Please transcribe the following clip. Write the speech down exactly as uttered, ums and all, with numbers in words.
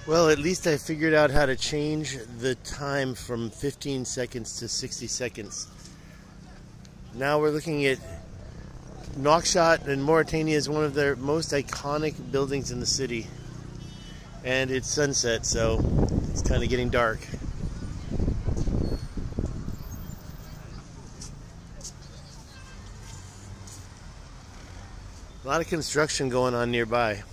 Well, at least I figured out how to change the time from fifteen seconds to sixty seconds. Now we're looking at Nouakchott, in Mauritania, is one of their most iconic buildings in the city. And it's sunset, so it's kind of getting dark. A lot of construction going on nearby.